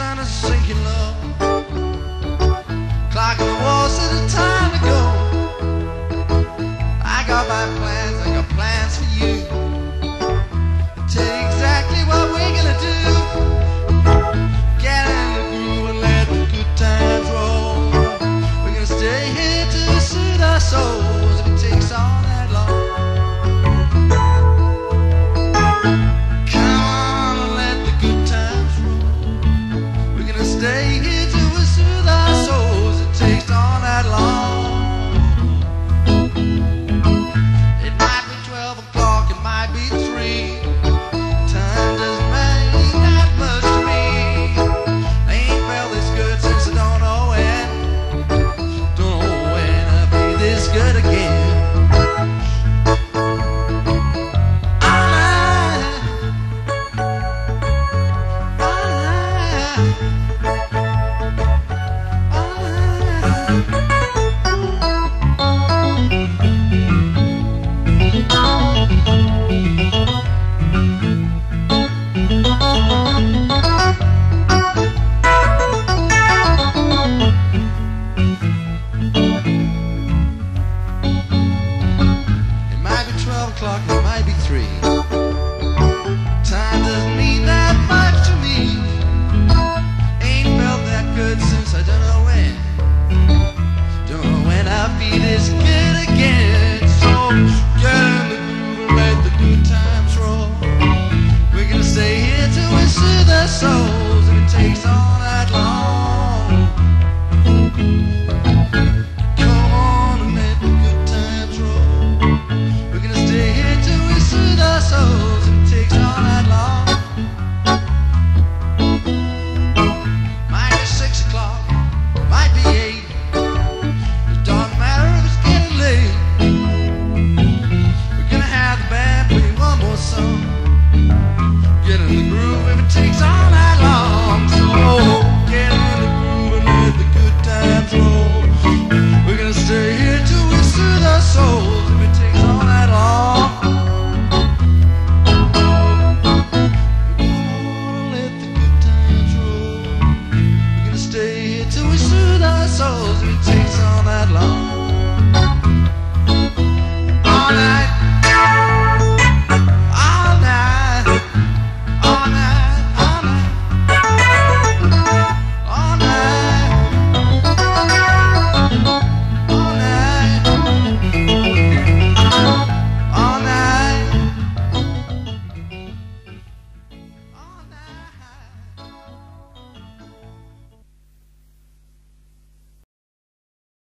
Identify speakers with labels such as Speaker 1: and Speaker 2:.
Speaker 1: sun is sinking low. Clock on the wall said it's time to go. I got my plans, I got plans for you. Tell you exactly what we're gonna do. Get in the groove and let the good times roll. We're gonna stay here to suit our souls if it takes all that long. Come on and let the good times roll. We're gonna stay here to soothe our souls. It takes all that long. It might be 12 o'clock, it might be 3. Time doesn't mean that much to me. I ain't felt this good since I don't know when. Don't know when I'll be this good again. It might be 3. Time doesn't mean that much to me. Ain't felt that good since I don't know when. Don't know when I'll be this good again. So get in the groove and let the good times roll. We're gonna stay here till we soothe our souls if it takes all that long.